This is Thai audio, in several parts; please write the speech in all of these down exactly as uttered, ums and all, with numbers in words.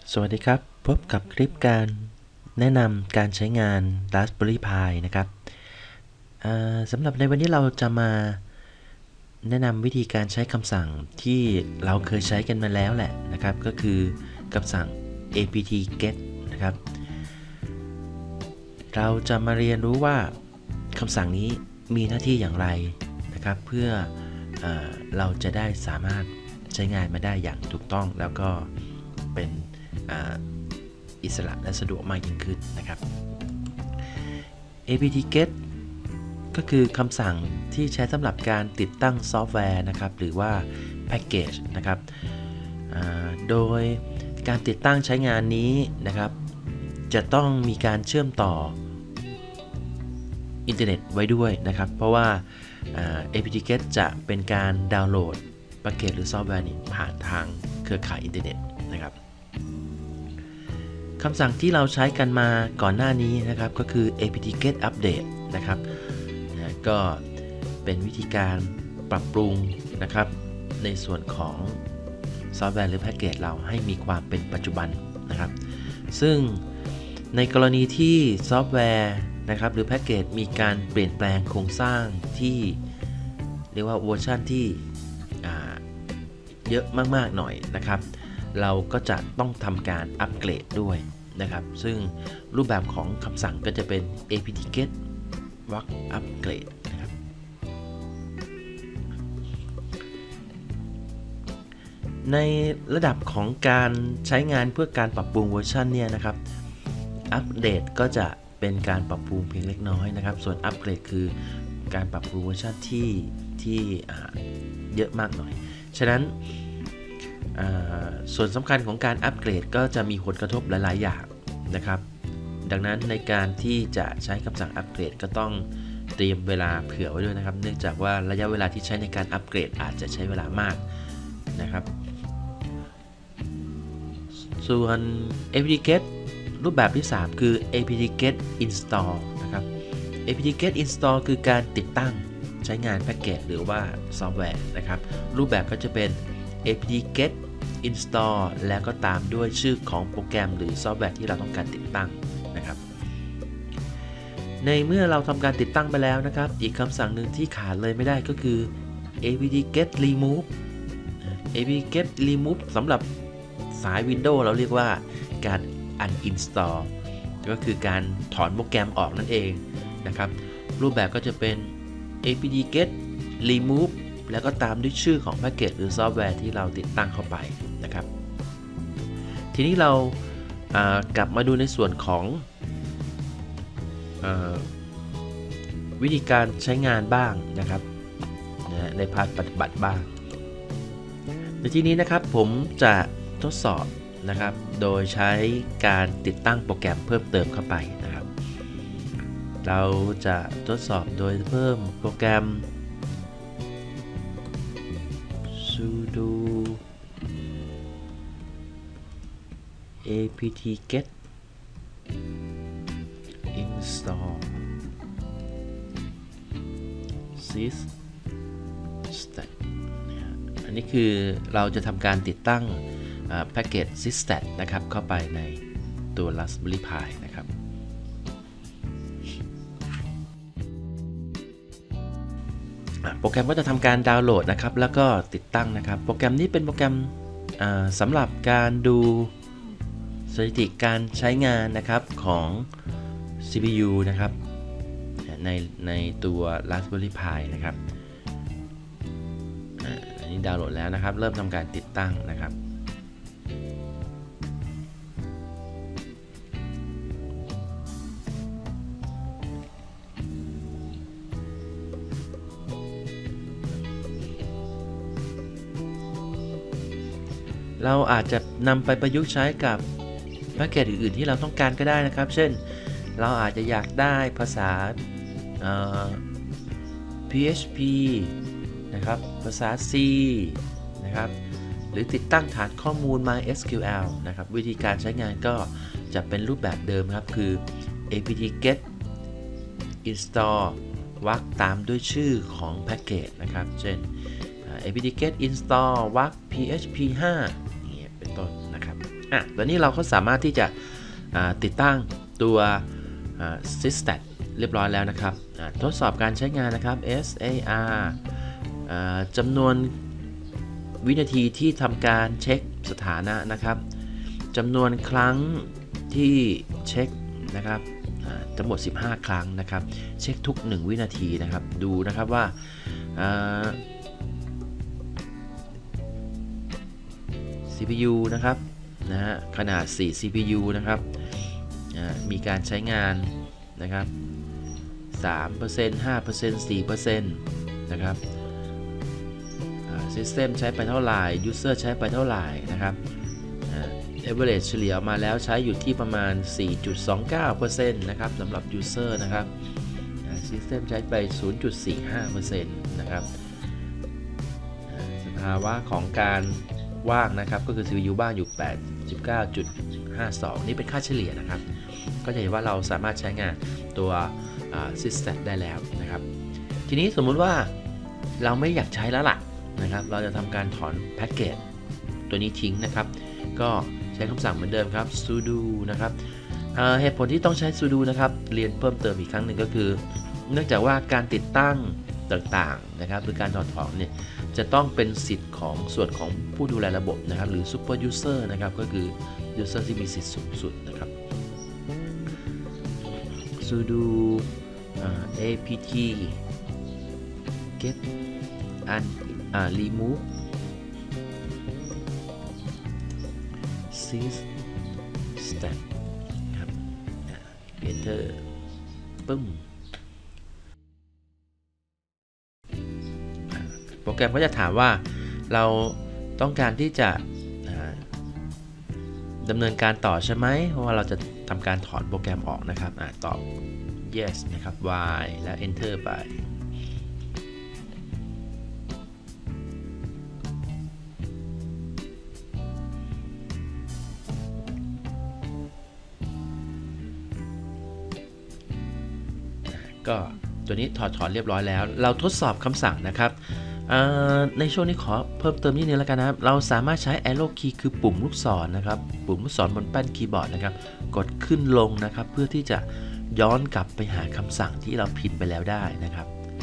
สวัสดีครับพบกับคลิปการแนะนำการใช้งาน Raspberry Pi นะครับสำหรับในวันนี้เราจะมาแนะนำวิธีการใช้คำสั่งที่เราเคยใช้กันมาแล้วแหละนะครับก็คือคำสั่ง apt-get นะครับเราจะมาเรียนรู้ว่าคำสั่งนี้มีหน้าที่อย่างไรนะครับเพื่อเอ่อเราจะได้สามารถใช้งานมาได้อย่างถูกต้องแล้วก็เป็นอิสระและสะดวกมากยิ่งขึ้นนะครับ apt-get ก็คือคำสั่งที่ใช้สำหรับการติดตั้งซอฟต์แวร์นะครับหรือว่าแพ็กเกจนะครับโดยการติดตั้งใช้งานนี้นะครับจะต้องมีการเชื่อมต่ออินเทอร์เน็ตไว้ด้วยนะครับเพราะว่า apt-get จะเป็นการดาวน์โหลดแพ็กเกจหรือซอฟต์แวร์นี้ผ่านทางเครือข่ายอินเทอร์เน็ตนะครับคำสั่งที่เราใช้กันมาก่อนหน้านี้นะครับก็คือ apt-get update นะครับนะก็เป็นวิธีการปรับปรุงนะครับในส่วนของซอฟต์แวร์หรือแพ็กเกจเราให้มีความเป็นปัจจุบันนะครับซึ่งในกรณีที่ซอฟต์แวร์นะครับหรือแพ็กเกจมีการเปลี่ยนแปลงโครงสร้างที่เรียกว่าเวอร์ชันที่เยอะมากๆหน่อยนะครับเราก็จะต้องทำการอัปเกรดด้วยนะครับซึ่งรูปแบบของคำสั่งก็จะเป็น apt-get wak upgrade นะครับในระดับของการใช้งานเพื่อการปรับปรุงเวอร์ชันเนี่ยนะครับอัปเดตก็จะเป็นการปรับปรุงเพียงเล็กน้อยนะครับส่วนอัปเกรดคือการปรับปรุงเวอร์ชันที่ที่เยอะมากหน่อยฉะนั้นส่วนสำคัญของการอัปเกรดก็จะมีผลกระทบหลายๆอย่างนะครับดังนั้นในการที่จะใช้คำสั่งอัปเกรดก็ต้องเตรียมเวลาเผื่อไว้ด้วยนะครับเนื่องจากว่าระยะเวลาที่ใช้ในการอัปเกรดอาจจะใช้เวลามากนะครับส่วน apt-get รูปแบบที่สามคือ apt-get install นะครับ apt-get install คือการติดตั้งใช้งานแพ็กเกจหรือว่าซอฟต์แวร์นะครับรูปแบบก็จะเป็น apt-get install แล้วก็ตามด้วยชื่อของโปรแกรมหรือซอฟต์แวร์ที่เราต้องการติดตั้งนะครับในเมื่อเราทำการติดตั้งไปแล้วนะครับอีกคำสั่งหนึ่งที่ขาดเลยไม่ได้ก็คือ apt-get remove apt-get remove สำหรับสาย Windows เราเรียกว่าการ uninstall ก็คือการถอนโปรแกรมออกนั่นเองนะครับรูปแบบก็จะเป็น apt-get remove แล้วก็ตามด้วยชื่อของแพ็กเกจหรือซอฟต์แวร์ที่เราติดตั้งเข้าไปนะครับทีนี้เรากลับมาดูในส่วนของวิธีการใช้งานบ้างนะครับในพาร์ทปฏิบัติบ้างในที่นี้นะครับผมจะทดสอบนะครับโดยใช้การติดตั้งโปรแกรมเพิ่มเติมเข้าไปนะครับเราจะทดสอบโดยเพิ่มโปรแกรม sudo apt-get install systat อันนี้คือเราจะทำการติดตั้งแพ็กเกจ systat นะครับเข้าไปในตัว Raspberry Pi นะครับโปรแกรมก็จะทำการดาวน์โหลดนะครับแล้วก็ติดตั้งนะครับโปรแกรมนี้เป็นโปรแกรมสำหรับการดูสถิติการใช้งานนะครับของ ซี พี ยู นะครับในในตัว Raspberry Pi นะครับอันนี้ดาวน์โหลดแล้วนะครับเริ่มทำการติดตั้งนะครับเราอาจจะนำไปประยุกต์ใช้กับแพ็กเกจอื่นๆที่เราต้องการก็ได้นะครับเช่นเราอาจจะอยากได้ภาษา พี เอช พี นะครับภาษา C นะครับหรือติดตั้งฐานข้อมูล MySQL นะครับวิธีการใช้งานก็จะเป็นรูปแบบเดิมครับคือ apt-get install วรรคตามด้วยชื่อของแพ็กเกจนะครับเช่น apt-get install วรรค พี เอช พี ห้า อย่างเงี้ยเป็นต้นนะครับอ่ะตอนนี้เราก็สามารถที่จะติดตั้งตัว Systat เรียบร้อยแล้วนะครับทดสอบการใช้งานนะครับ เอส เอ อาร์ จำนวนวินาทีที่ทำการเช็คสถานะนะครับจำนวนครั้งที่เช็คนะครับทั้งหมดสิบห้าครั้งนะครับเช็คทุกหนึ่งวินาทีนะครับดูนะครับว่าซี พี ยู นะครับนะฮะขนาดสี่ ซี พี ยู นะครับมีการใช้งานนะครับ สามเปอร์เซ็นต์ ห้าเปอร์เซ็นต์ สี่เปอร์เซ็นต์ นะครับ System ใช้ไปเท่าไหร่ User ใช้ไปเท่าไหร่นะครับ Average เฉลี่ยมาแล้วใช้อยู่ที่ประมาณ สี่จุดสองเก้าเปอร์เซ็นต์ นะครับสำหรับ User นะครับ System ใช้ไป ศูนย์จุดสี่ห้าเปอร์เซ็นต์ นะครับสภาวะของการว่างนะครับก็คือ ซี พี ยู บ้างอยู่ แปดสิบเก้าจุดห้าสอง นี่เป็นค่าเฉลี่ยนะครับก็จะเห็นว่าเราสามารถใช้งานตัว Systat ได้แล้วนะครับทีนี้สมมุติว่าเราไม่อยากใช้แล้วล่ะนะครับเราจะทำการถอนแพ็กเกจตัวนี้ทิ้งนะครับก็ใช้คำสั่งเหมือนเดิมครับ sudo นะครับเหตุผลที่ต้องใช้ sudo นะครับเรียนเพิ่มเติมอีกครั้งหนึ่งก็คือเนื่องจากว่าการติดตั้งต่างๆนะครับหรือการถอดถอนเนี่ยจะต้องเป็นสิทธิ์ของส่วนของผู้ดูแลระบบนะครับหรือ super user นะครับก็คือ user ที่มีสิทธิ์สูงสุดนะครับ sudo apt get and remove systat ครับ enter ปึ้มโปรแกรมก็จะถามว่าเราต้องการที่จะดำเนินการต่อใช่ไหมเพราะว่าเราจะทำการถอนโปรแกรมออกนะครับอตอบ yes นะครับ y แล้ว enter ไปก็ตัวนี้ถอดถอนเรียบร้อยแล้วเราทดสอบคำสั่งนะครับในช่วงนี้ขอเพิ่มเติมนิดนึงแล้วกันนะครับเราสามารถใช้ arrow key คือปุ่มลูกศรนะครับปุ่มลูกศรบนแป้นคีย์บอร์ดนะครับกดขึ้นลงนะครับเพื่อที่จะย้อนกลับไปหาคำสั่งที่เราพิมพ์ไปแล้วได้นะครับ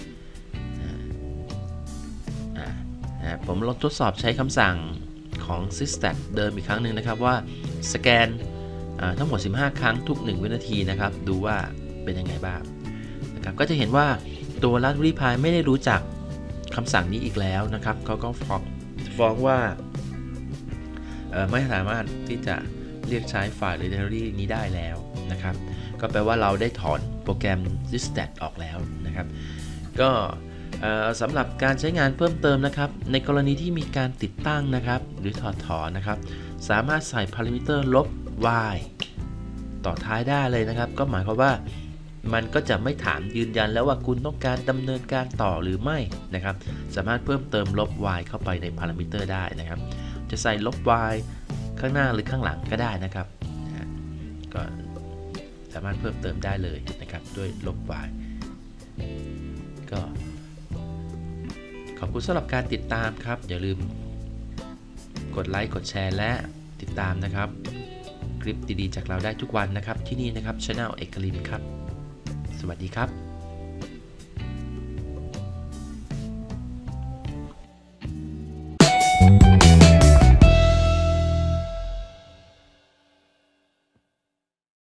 ผมลองทดสอบใช้คำสั่งของ Systat เดิมอีกครั้งหนึ่งนะครับว่าสแกนทั้งหมดสิบห้าครั้งทุกหนึ่งวินาทีนะครับดูว่าเป็นยังไงบ้างนะครับก็จะเห็นว่าตัว Raspberry Pi ไม่ได้รู้จักคำสั่งนี้อีกแล้วนะครับเขาก็ฟ้องฟ้องว่าไม่สามารถที่จะเรียกใช้ไฟล์ library นี้ได้แล้วนะครับก็แปลว่าเราได้ถอนโปรแกรม Systat ออกแล้วนะครับก็สำหรับการใช้งานเพิ่มเติมนะครับในกรณีที่มีการติดตั้งนะครับหรือถอดถอนนะครับสามารถใส่พารามิเตอร์ลบ y ต่อท้ายได้เลยนะครับก็หมายความว่ามันก็จะไม่ถามยืนยันแล้วว่าคุณต้องการดำเนินการต่อหรือไม่นะครับสามารถเพิ่มเติมลบ y เข้าไปในพารามิเตอร์ได้นะครับจะใส่ลบ y ข้างหน้าหรือข้างหลังก็ได้นะครับนะก็สามารถเพิ่มเติมได้เลยนะครับด้วยลบ y ก็ขอบคุณสำหรับการติดตามครับอย่าลืมกดไลค์กดแชร์และติดตามนะครับคลิปดีๆจากเราได้ทุกวันนะครับที่นี่นะครับ Channel เอกลินครับสวัสดีครับ